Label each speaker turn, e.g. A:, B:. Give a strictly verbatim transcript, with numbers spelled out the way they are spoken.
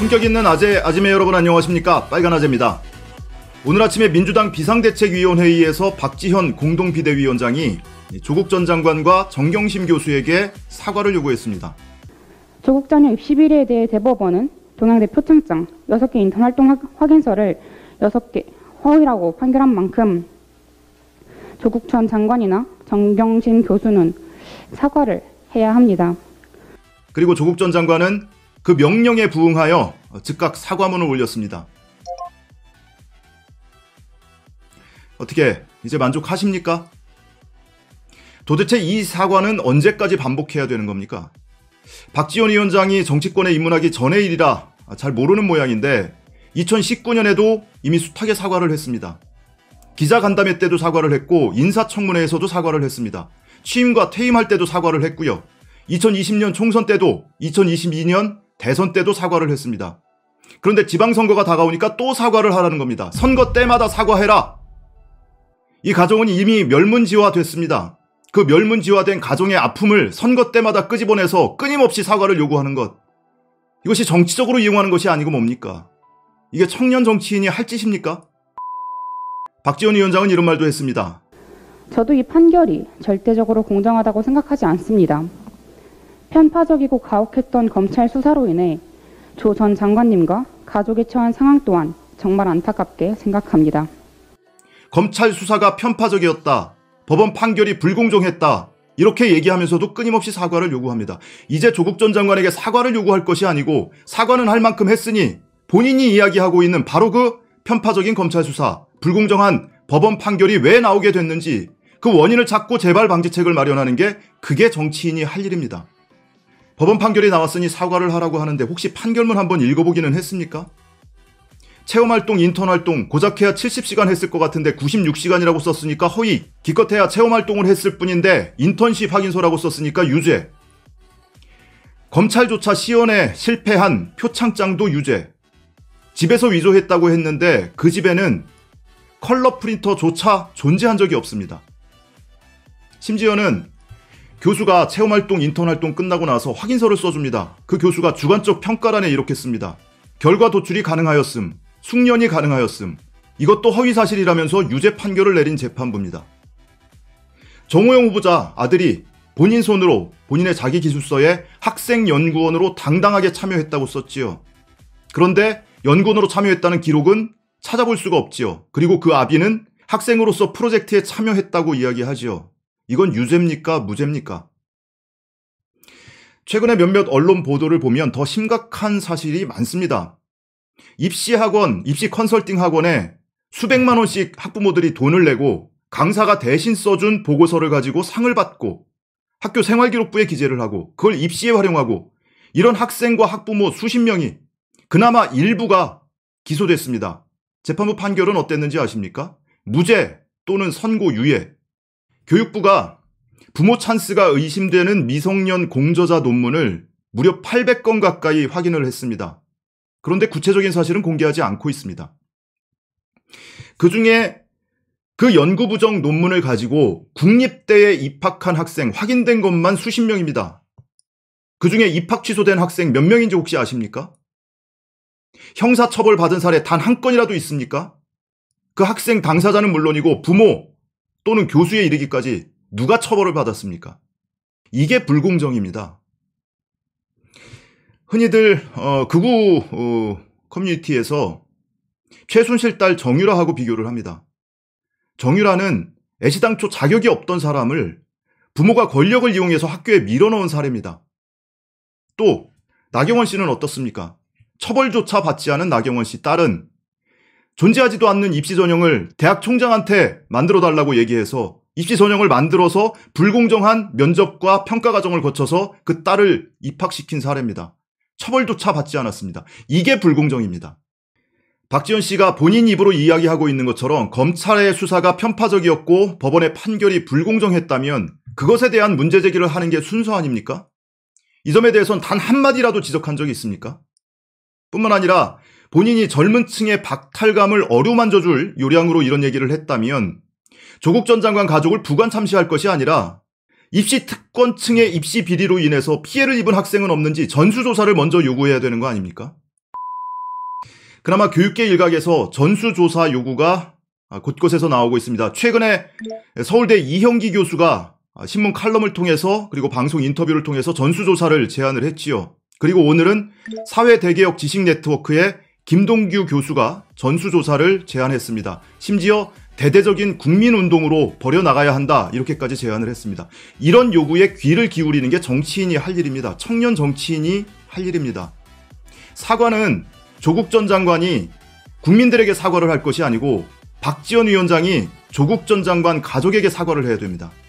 A: 품격 있는 아재, 아지매 여러분 안녕하십니까? 빨간 아재입니다. 오늘 아침에 민주당 비상대책위원회의에서 박지현 공동비대위원장이 조국 전 장관과 정경심 교수에게 사과를 요구했습니다.
B: 조국 전역 입시 비리에 대해 대법원은 동양대 표창장 여섯 개 인턴 활동 확인서를 여섯 개 허위라고 판결한 만큼 조국 전 장관이나 정경심 교수는 사과를 해야 합니다.
A: 그리고 조국 전 장관은 그 명령에 부응하여 즉각 사과문을 올렸습니다. 어떻게 이제 만족하십니까? 도대체 이 사과는 언제까지 반복해야 되는 겁니까? 박지원 위원장이 정치권에 입문하기 전의 일이라 잘 모르는 모양인데 이천십구 년에도 이미 숱하게 사과를 했습니다. 기자간담회 때도 사과를 했고 인사청문회에서도 사과를 했습니다. 취임과 퇴임할 때도 사과를 했고요. 이천이십 년 총선 때도 이천이십이 년 대선 때도 사과를 했습니다. 그런데 지방선거가 다가오니까 또 사과를 하라는 겁니다. 선거 때마다 사과해라. 이 가정은 이미 멸문지화됐습니다. 그 멸문지화된 가정의 아픔을 선거 때마다 끄집어내서 끊임없이 사과를 요구하는 것. 이것이 정치적으로 이용하는 것이 아니고 뭡니까? 이게 청년 정치인이 할 짓입니까? 박지원 위원장은 이런 말도 했습니다.
B: 저도 이 판결이 절대적으로 공정하다고 생각하지 않습니다. 편파적이고 가혹했던 검찰 수사로 인해 조 전 장관님과 가족이 처한 상황 또한 정말 안타깝게 생각합니다.
A: 검찰 수사가 편파적이었다. 법원 판결이 불공정했다. 이렇게 얘기하면서도 끊임없이 사과를 요구합니다. 이제 조국 전 장관에게 사과를 요구할 것이 아니고 사과는 할 만큼 했으니 본인이 이야기하고 있는 바로 그 편파적인 검찰 수사, 불공정한 법원 판결이 왜 나오게 됐는지 그 원인을 찾고 재발 방지책을 마련하는 게 그게 정치인이 할 일입니다. 법원 판결이 나왔으니 사과를 하라고 하는데 혹시 판결문 한번 읽어보기는 했습니까? 체험활동, 인턴활동 고작해야 칠십 시간 했을 것 같은데 구십육 시간이라고 썼으니까 허위, 기껏해야 체험활동을 했을 뿐인데 인턴십 확인서라고 썼으니까 유죄. 검찰조차 시연에 실패한 표창장도 유죄. 집에서 위조했다고 했는데 그 집에는 컬러 프린터조차 존재한 적이 없습니다. 심지어는 교수가 체험활동, 인턴활동 끝나고 나서 확인서를 써줍니다. 그 교수가 주관적 평가란에 이렇게 씁니다. 결과 도출이 가능하였음, 숙련이 가능하였음. 이것도 허위사실이라면서 유죄 판결을 내린 재판부입니다. 정호영 후보자 아들이 본인 손으로 본인의 자기기술서에 학생연구원으로 당당하게 참여했다고 썼지요. 그런데 연구원으로 참여했다는 기록은 찾아볼 수가 없지요. 그리고 그 아비는 학생으로서 프로젝트에 참여했다고 이야기하지요. 이건 유죄입니까? 무죄입니까? 최근에 몇몇 언론 보도를 보면 더 심각한 사실이 많습니다. 입시학원, 입시 컨설팅 학원에 수백만 원씩 학부모들이 돈을 내고 강사가 대신 써준 보고서를 가지고 상을 받고 학교 생활기록부에 기재를 하고 그걸 입시에 활용하고 이런 학생과 학부모 수십 명이 그나마 일부가 기소됐습니다. 재판부 판결은 어땠는지 아십니까? 무죄 또는 선고 유예. 교육부가 부모 찬스가 의심되는 미성년 공저자 논문을 무려 팔백 건 가까이 확인을 했습니다. 그런데 구체적인 사실은 공개하지 않고 있습니다. 그중에 그 연구부정 논문을 가지고 국립대에 입학한 학생 확인된 것만 수십 명입니다. 그중에 입학 취소된 학생 몇 명인지 혹시 아십니까? 형사처벌 받은 사례 단 한 건이라도 있습니까? 그 학생 당사자는 물론이고 부모 또는 교수에 이르기까지 누가 처벌을 받았습니까? 이게 불공정입니다. 흔히들 어, 극우 어, 커뮤니티에서 최순실 딸 정유라하고 비교를 합니다. 정유라는 애시당초 자격이 없던 사람을 부모가 권력을 이용해서 학교에 밀어넣은 사례입니다. 또 나경원 씨는 어떻습니까? 처벌조차 받지 않은 나경원 씨 딸은 존재하지도 않는 입시 전형을 대학 총장한테 만들어달라고 얘기해서 입시 전형을 만들어서 불공정한 면접과 평가 과정을 거쳐서 그 딸을 입학시킨 사례입니다. 처벌조차 받지 않았습니다. 이게 불공정입니다. 박지원 씨가 본인 입으로 이야기하고 있는 것처럼 검찰의 수사가 편파적이었고 법원의 판결이 불공정했다면 그것에 대한 문제 제기를 하는 게 순서 아닙니까? 이 점에 대해서는 단 한마디라도 지적한 적이 있습니까? 뿐만 아니라 본인이 젊은 층의 박탈감을 어루만져줄 요량으로 이런 얘기를 했다면 조국 전 장관 가족을 부관 참시할 것이 아니라 입시 특권층의 입시 비리로 인해서 피해를 입은 학생은 없는지 전수조사를 먼저 요구해야 되는 거 아닙니까? 그나마 교육계 일각에서 전수조사 요구가 곳곳에서 나오고 있습니다. 최근에 서울대 이형기 교수가 신문 칼럼을 통해서 그리고 방송 인터뷰를 통해서 전수조사를 제안을 했지요. 그리고 오늘은 사회대개혁 지식네트워크의 김동규 교수가 전수조사를 제안했습니다. 심지어 대대적인 국민운동으로 벌여나가야 한다 이렇게까지 제안을 했습니다. 이런 요구에 귀를 기울이는 게 정치인이 할 일입니다. 청년 정치인이 할 일입니다. 사과는 조국 전 장관이 국민들에게 사과를 할 것이 아니고 박지원 위원장이 조국 전 장관 가족에게 사과를 해야 됩니다.